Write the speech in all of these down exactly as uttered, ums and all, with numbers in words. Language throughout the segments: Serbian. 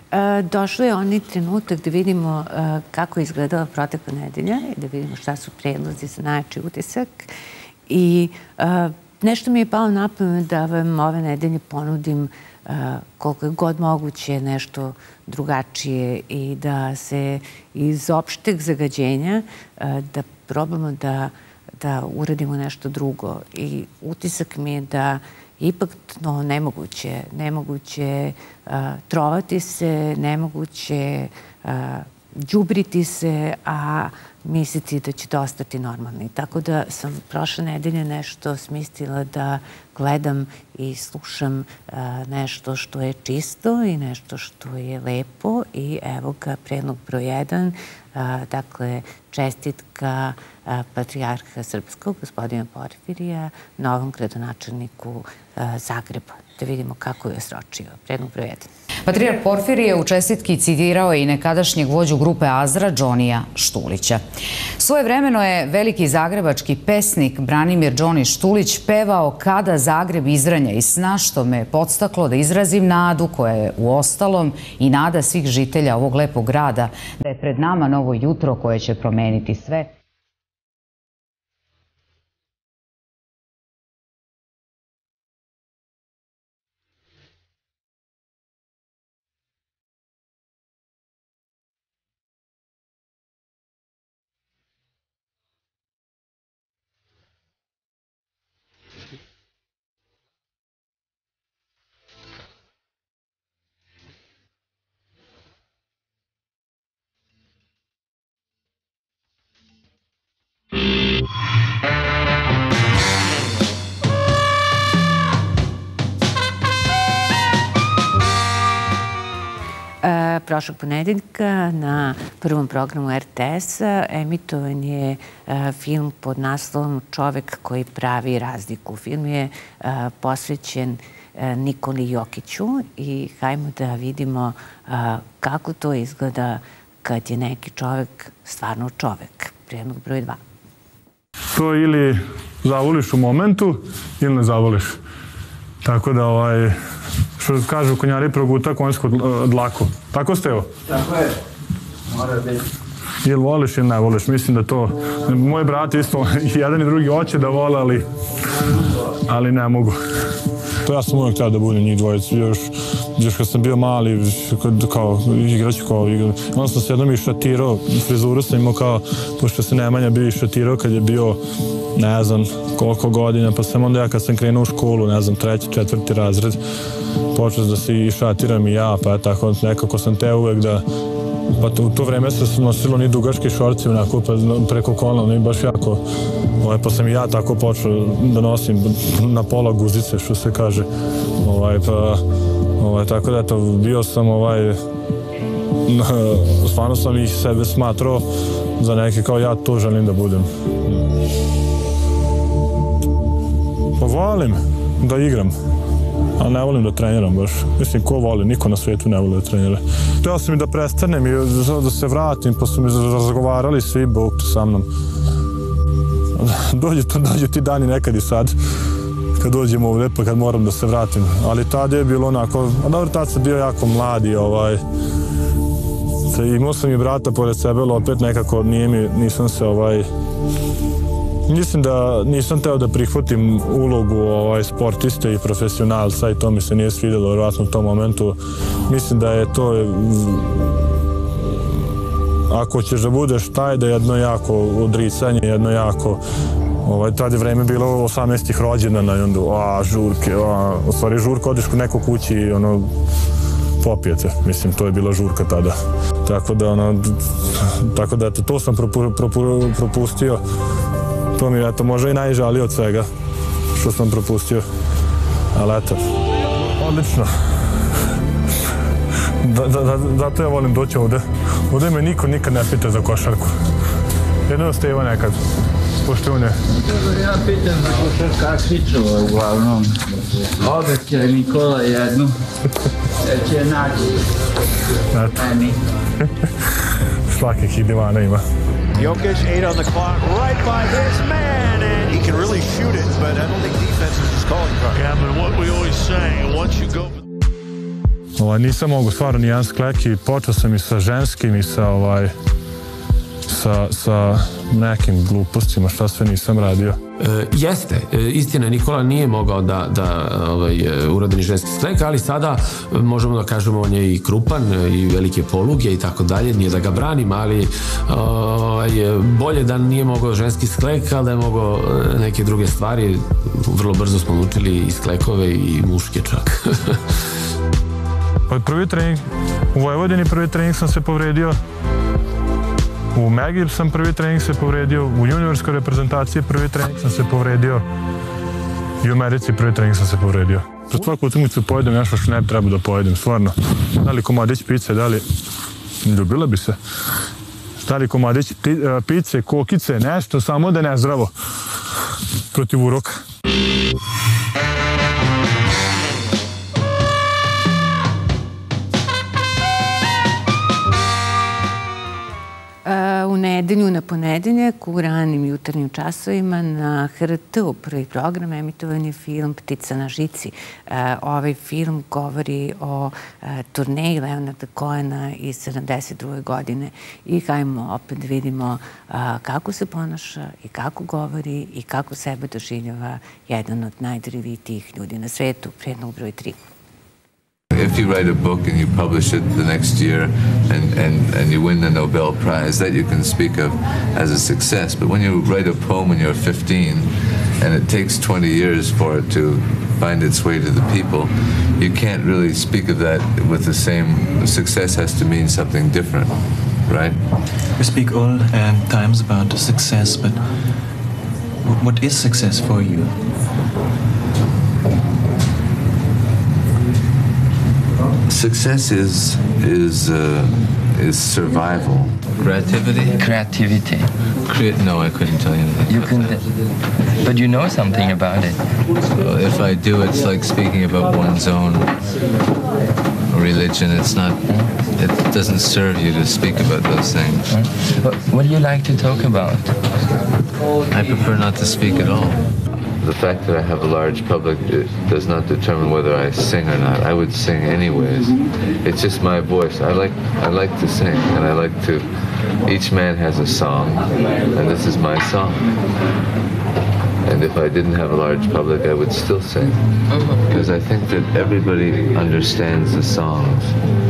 Došlo je onaj trenutak da vidimo kako je izgledala protekla nedelja i da vidimo šta su predlozi za najjači utisak. I nešto mi je palo na pamet da vam ove nedelje ponudim koliko je god moguće nešto drugačije i da se iz opšteg zagađenja da probamo da da uradimo nešto drugo. I utisak mi je da ipak to nemoguće, nemoguće trovati se, nemoguće đubriti se, a misliti da će to ostati normalni. Tako da sam prošle nedelje nešto smislila da gledam i slušam nešto što je čisto i nešto što je lepo i evo ga predlog broj jedan, dakle čestitka patrijarha srpskog, gospodina Porfirija, novom gradonačelniku Zagreba. Da vidimo kako je sročio. Predlog broj jedan. Patrijarh Porfirije u čestitki citirao je i nekadašnjeg vođu grupe Azra, Džonija Štulića. Svojevremeno je veliki zagrebački pesnik Branimir Džoni Štulić pevao Kada Zagreb izranja iz sna, što me podstaklo da izrazim nadu koja je u ostalom i nada svih žitelja ovog lepog grada, da je pred nama novo jutro koje će promeniti sve. Prošlog ponedeljka na prvom programu er te es-a emitovan je film pod naslovom Čovek koji pravi razliku. Film je posvećen Nikoli Jokiću i hajmo da vidimo kako to izgleda kad je neki čovek stvarno čovek. Predlog broj dva. To ili zavoliš u momentu ili ne zavoliš. Tako da, ovaj, što kažu konjari, proguta konjsku dlaku. Tako ste, evo? Tako je. Mora biti. Ili voliš ili ne voliš. Mislim da to... Moji brati isto, jedan i drugi hoće da vole, ali... ali ne mogu. To ja sam uvijek htio da budem njih dvojica. Još, još kad sam bio mali, kao igraću kao igra. Onda sam se jednom i šatirao, frizuru sam imao kao, pošto se Nemanja bio i šatirao kad je bio, ne znam koliko godina, pa sam onda ja kad sam krenuo u školu, ne znam, treći, četvrti razred, počeo da se i šatiram i ja, pa tako nekako sam te uvek da, pa u to vreme se nosilo ni dugački šorci onako, pa preko kolana, ni baš jako, pa sam i ja tako počeo da nosim na pola guzice, što se kaže, pa tako da eto, bio sam ovaj, stvarno sam ih sebe smatrao za neke kao ja to želim da budem. Pa volim da igram, a ne volim da treniram baš. Mislim, ko voli? Niko na svijetu ne voli da trenira. Htio sam i da prestanem i da se vratim, pa su mi razgovarali svi, Bog te sa mnom. Dođu ti dani nekad i sad, kad dođem ovdje, pa kad moram da se vratim. Ali tada je bilo onako, a dobro, tada sam bio jako mladi, ovaj, imao sam i brata pored sebe, ali opet nekako nije mi, nisam se, ovaj, mislim da nisam teo da prihvatim ulogu ovaj, sportiste i profesionalca i to mi se nije svidjelo vjerojatno u tom momentu. Mislim da je to, ako ćeš da budeš taj, da je jedno jako odricanje, jedno jako, ovaj, tada je vreme bilo osamnaestih rođendana i onda, a, žurke, a, u stvari žurka, odeš kod neko kući i ono, popijete, mislim, to je bila žurka tada. Tako da, ono, tako da, eto, to sam propu, propu, propustio. To mi je, eto, možda i najžalije od svega što sam propustio. Ali, eto, odlično. Zato ja volim doći ovde. Ovde me niko nikad ne pita za košarku. Jedno Steva nekad. Pošto ne. Ja pitam za košarkašićova uglavnom. Obeća je Nikola jednu. Da će naći. Meni. Svakih i divana ima. Jokic, eight on the clock, right by this man, and he can really shoot it, but I don't think defense is just calling for it. Yeah, but what we always say, once you go... Ovaj, nisam mogu stvarno nijedan sklek i počeo sam i sa ženskim i sa, ovaj, sa, sa nekim glupostima, šta sve nisam radio. E, jeste, e, istina, Nikola nije mogao da, da ovaj, uradi ni ženski sklek, ali sada možemo da kažemo on je i krupan i velike poluge i tako dalje, nije da ga branim, ali ovaj, bolje da nije mogao ženski sklek, ali da je mogao neke druge stvari. Vrlo brzo smo učili i sklekove i muške čak. Prvi trening u Vojvodini, prvi trening sam se povredio. U Megi sam prvi trening se povredio, u juniorskoj reprezentaciji prvi trening sam se povredio i u Americi prvi trening sam se povredio. Za svaku utakmicu pojedem nešto što ne bi trebao da pojedem, stvarno. Da li komadić pice, da li... Ljubila bi se. Da li komadić pice, kokice, nešto, samo da je nezdravo. Protiv uroka. U nedelju na ponedeljak u ranim jutarnjim časovima na H R T u prvi program emitovan je film Ptica na žici. Ovaj film govori o turneji Leonarda Cohena iz sedamdeset druge godine i hajmo opet vidimo kako se ponaša i kako govori i kako sebe doživljava jedan od najdarivitijih ljudi na svetu, predlog broj tri. If you write a book and you publish it the next year and, and, and you win the Nobel Prize, that you can speak of as a success. But when you write a poem when you're fifteen and it takes twenty years for it to find its way to the people, you can't really speak of that with the same... Success has to mean something different, right? We speak all um, times about success, but what is success for you? Success is is uh, is survival. Creativity. Creativity. Create? No, I couldn't tell you anything. You couldn't, but you know something about it. So if I do, it's like speaking about one's own religion. It's not. It doesn't serve you to speak about those things. What, what do you like to talk about? I prefer not to speak at all. The fact that I have a large public does not determine whether I sing or not. I would sing anyways. It's just my voice. I like I like to sing, and I like to... Each man has a song, and this is my song. And if I didn't have a large public, I would still sing. Because I think that everybody understands the songs.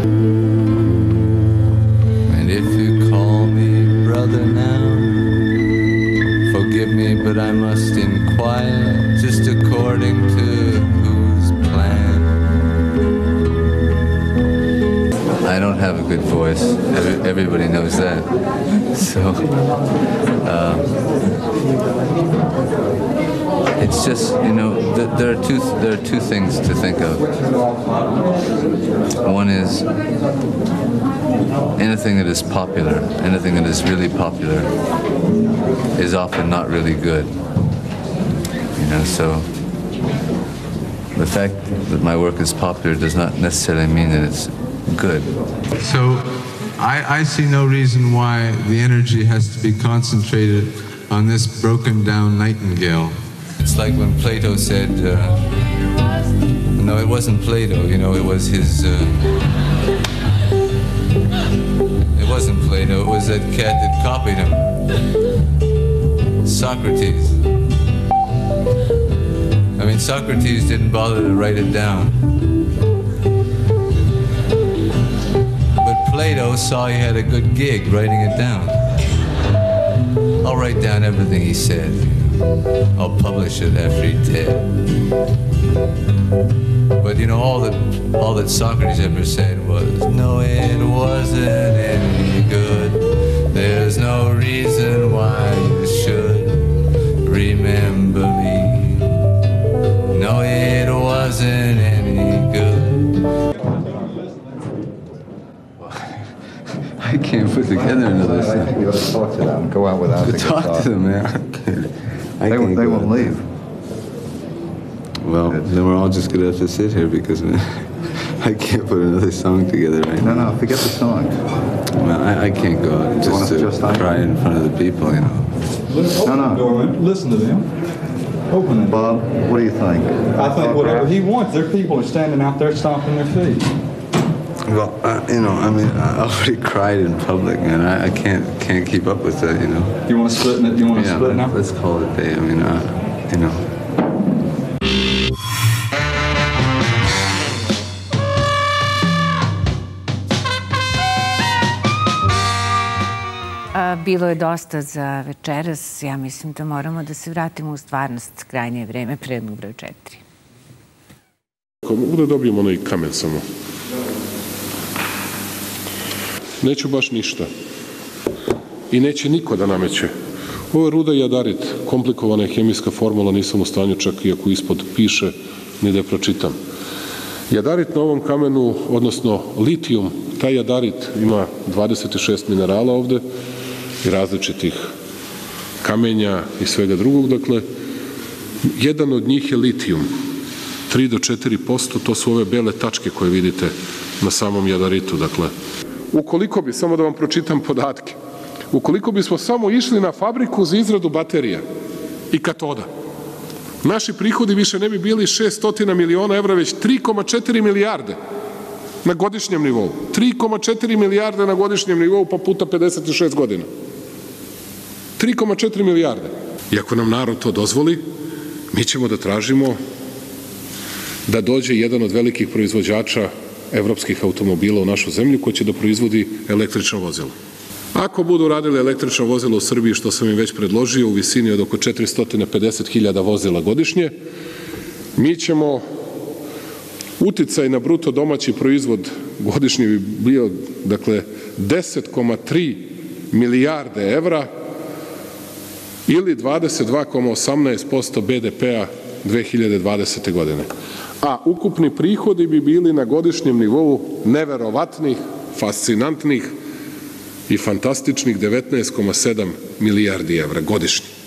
And if you call me brother now, forgive me, but I must inquire, just according to whose plan. I don't have a good voice. Every, everybody knows that. So, um, it's just, you know, th there are two there are two things to think of. One is anything that is popular, anything that is really popular, is often not really good. You know, so the fact that my work is popular does not necessarily mean that it's good. So I, I see no reason why the energy has to be concentrated on this broken down nightingale. It's like when Plato said, uh, no, it wasn't Plato, you know, it was his, uh, it wasn't Plato, it was that cat that copied him. Socrates. I mean, Socrates didn't bother to write it down. But Plato saw he had a good gig writing it down. I'll write down everything he said. I'll publish it after he's dead. But you know, all that all that Socrates ever said was, no, it wasn't any good. There's no reason why you should remember me. No, it wasn't any good. I can't put together another song. You gotta talk to them. Go out without the guitar. Talk to them, man. I they they won't leave. Well, then we're all just gonna have to sit here because I can't put another song together right no, now. No, no, forget the song. Well, I, I can't go out just to just cry in front of the people, you know. No, no. Dorman, listen to them. Open it. Bob, what do you think? I think whatever he wants. Their people are standing out there stomping their feet. Well, uh, you know, I mean, I already cried in public, man. I, I can't can't keep up with that, you know. You want to split it? You want to yeah, split now? Let's call it a day. I mean, uh, you know. Bilo je dosta za večeras. Ja mislim da moramo da se vratimo u stvarnost. Krajnje je vreme, predlog broj četiri. Ako mogu da dobijem onaj kamen samo. Neću baš ništa. I neće niko da nameće. Ovo je ruda jadarit, komplikovana je hemijska formula, nisam u stanju čak i ako ispod piše, ni da je pročitam. Jadarit na ovom kamenu, odnosno litijum, taj jadarit ima dvadeset šest minerala ovde i različitih kamenja i svega drugog. Dakle, jedan od njih je litijum, tri do četiri posto, to su ove bele tačke koje vidite na samom jadaritu. Dakle, ukoliko bi, samo da vam pročitam podatke, ukoliko bismo samo išli na fabriku za izradu baterija i katoda, naši prihodi više ne bi bili šessto miliona evra, već tri zarez četiri milijarde na godišnjem nivou. tri zarez četiri milijarde na godišnjem nivou, pa puta pedeset šest godina. tri zarez četiri milijarde. I ako nam narod to dozvoli, mi ćemo da tražimo da dođe jedan od velikih proizvođača evropskih automobila u našu zemlju koji će da proizvodi električno vozilo. Ako budu radili električno vozilo u Srbiji, što sam im već predložio, u visini od oko četiristo pedeset hiljada vozila godišnje, mi ćemo uticaj na bruto domaći proizvod godišnji bi bio, dakle, deset zarez tri milijarde evra ili dvadeset dva zarez osamnaest posto be de pe a dve hiljade dvadesete. godine. A ukupni prihodi bi bili na godišnjem nivou neverovatnih, fascinantnih i fantastičnih devetnaest zarez sedam milijardi evra godišnje.